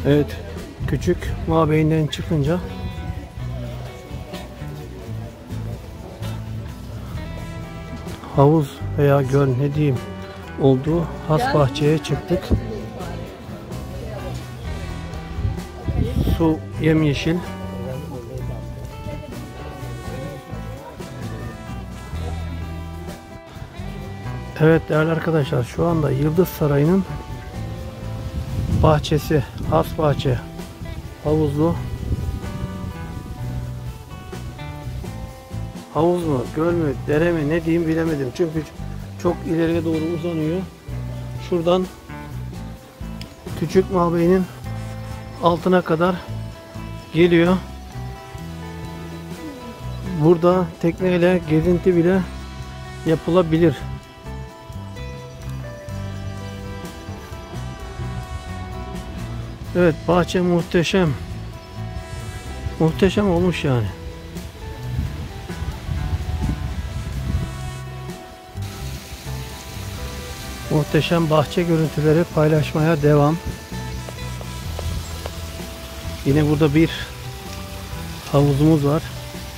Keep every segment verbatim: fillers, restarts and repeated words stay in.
Evet, küçük mabeyinden çıkınca havuz veya göl ne diyeyim olduğu has bahçeye çıktık. Su yemyeşil. Evet değerli arkadaşlar, şu anda Yıldız Sarayı'nın bahçesi, has bahçe, havuzlu. Havuz mu, göl mü, dere mi ne diyeyim bilemedim. Çünkü çok ileriye doğru uzanıyor. Şuradan küçük mabeyinin altına kadar geliyor. Burada tekneyle gezinti bile yapılabilir. Evet, bahçe muhteşem. Muhteşem olmuş yani. Muhteşem bahçe görüntüleri paylaşmaya devam. Yine burada bir havuzumuz var.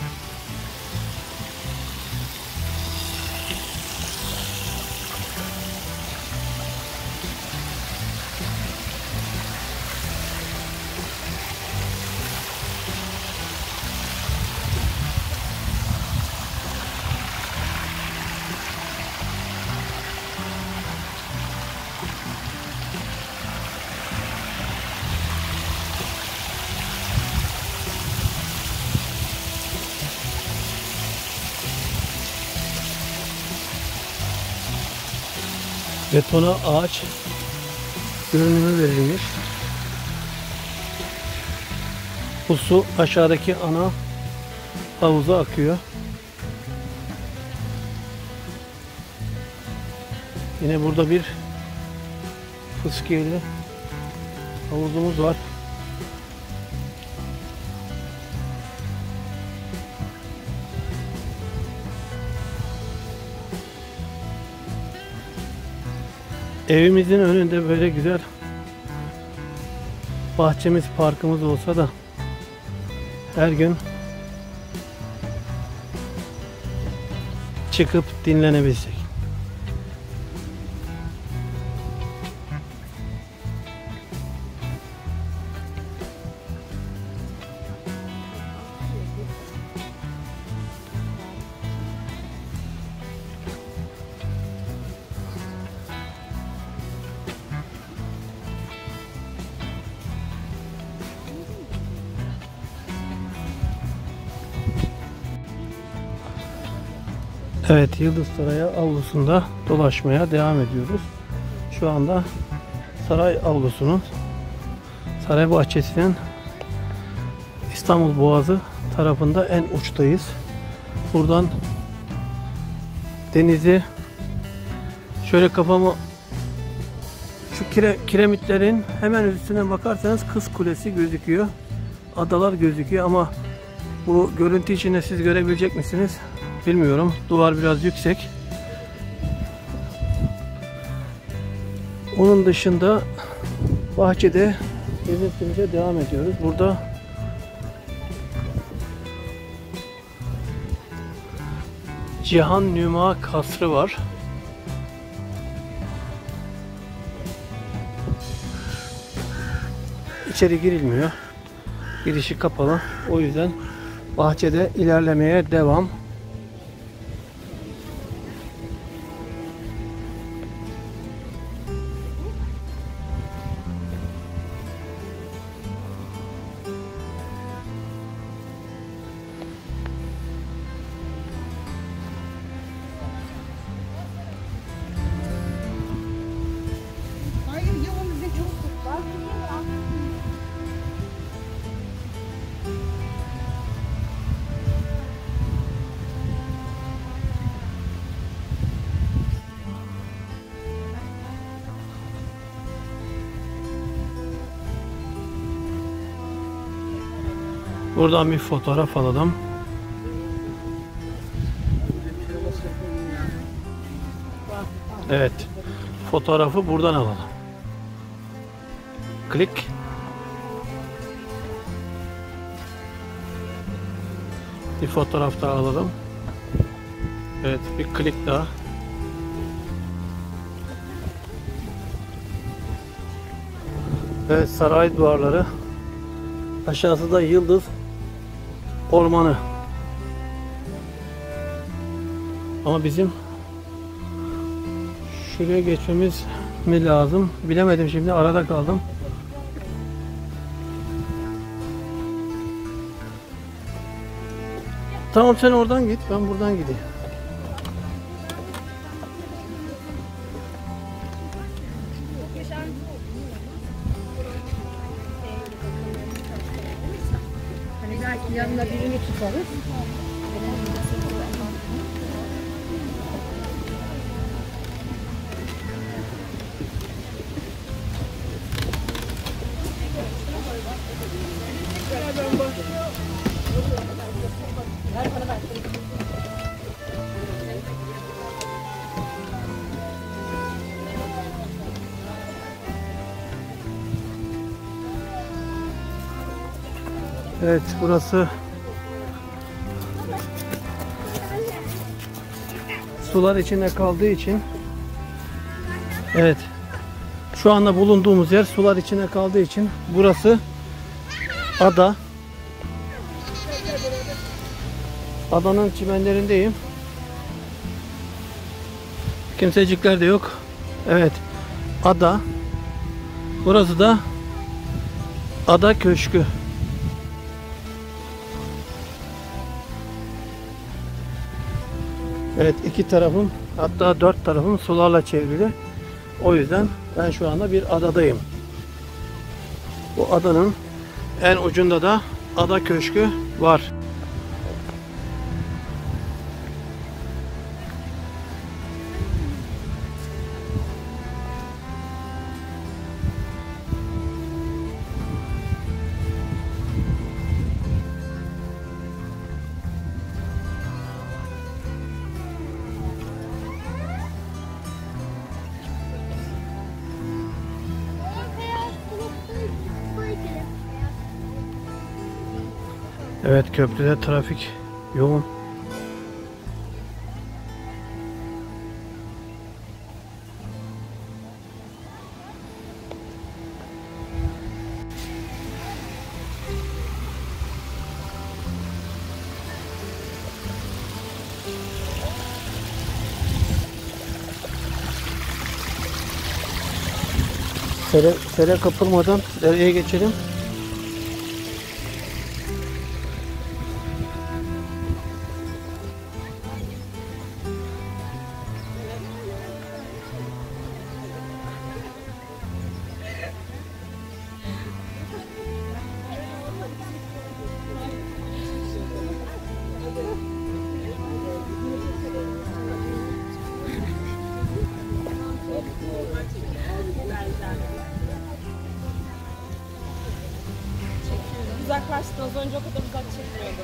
Betona ağaç görünümü verilmiş. Bu su aşağıdaki ana havuza akıyor. Yine burada bir fıskiyeli havuzumuz var. Evimizin önünde böyle güzel bahçemiz, parkımız olsa da her gün çıkıp dinlenebilsek. Evet, Yıldız Sarayı avlusunda dolaşmaya devam ediyoruz. Şu anda saray avlusunun, saray bahçesinin İstanbul Boğazı tarafında en uçtayız. Buradan denizi şöyle kafamı şu kire, kiremitlerin hemen üstüne bakarsanız Kız Kulesi gözüküyor. Adalar gözüküyor ama bu görüntü içinde siz görebilecek misiniz? Bilmiyorum. Duvar biraz yüksek. Onun dışında bahçede gezintimize devam ediyoruz. Burada Cihan Nüma Kasrı var. İçeri girilmiyor. Girişi kapalı. O yüzden bahçede ilerlemeye devam. Buradan bir fotoğraf alalım. Evet. Fotoğrafı buradan alalım. Klik. Bir fotoğraf daha alalım. Evet, bir klik daha. Evet, saray duvarları. Aşağısı da Yıldız Ormanı. Ama bizim şuraya geçmemiz mi lazım? Bilemedim, şimdi arada kaldım. Tamam, sen oradan git, ben buradan gideyim. Hani belki yanına birini tutarız. Evet, burası sular içinde kaldığı için, evet, şu anda bulunduğumuz yer sular içinde kaldığı için burası ada. Adanın çimenlerindeyim. Kimsecikler de yok. Evet, ada. Burası da Ada Köşkü. Evet, iki tarafım, hatta dört tarafım sularla çevrili. O yüzden ben şu anda bir adadayım. Bu adanın en ucunda da Ada Köşkü var. Evet, köprüde trafik yoğun. Sere, sere kapılmadan dereye geçelim. Uzaklaştı. Az önce o kadar uzak çekmiyordu.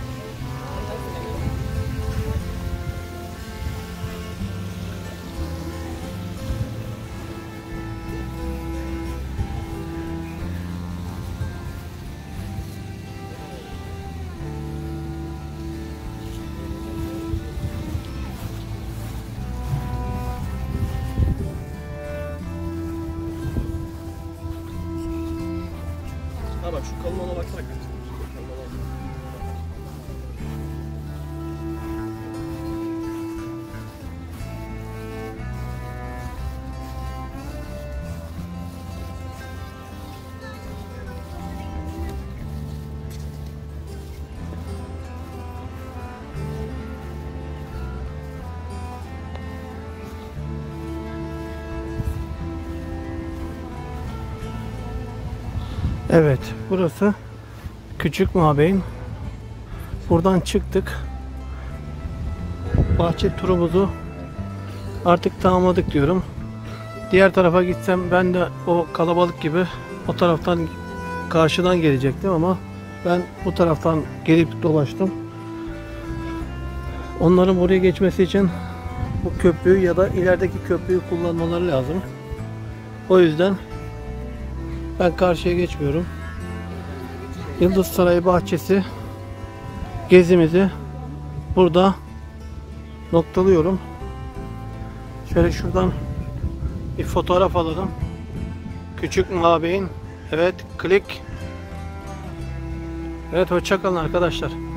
Ha bak, şu kalın ona baksana. Evet, burası Küçük Mabeyim. Buradan çıktık. Bahçe turumuzu artık tamamladık diyorum. Diğer tarafa gitsem ben de o kalabalık gibi o taraftan, karşıdan gelecektim ama ben bu taraftan gelip dolaştım. Onların oraya geçmesi için bu köprüyü ya da ilerideki köprüyü kullanmaları lazım. O yüzden ben karşıya geçmiyorum. Yıldız Sarayı bahçesi gezimizi burada noktalıyorum. Şöyle şuradan bir fotoğraf alalım. Küçük Mağabeyin. Evet, klik. Evet, hoşça kalın arkadaşlar.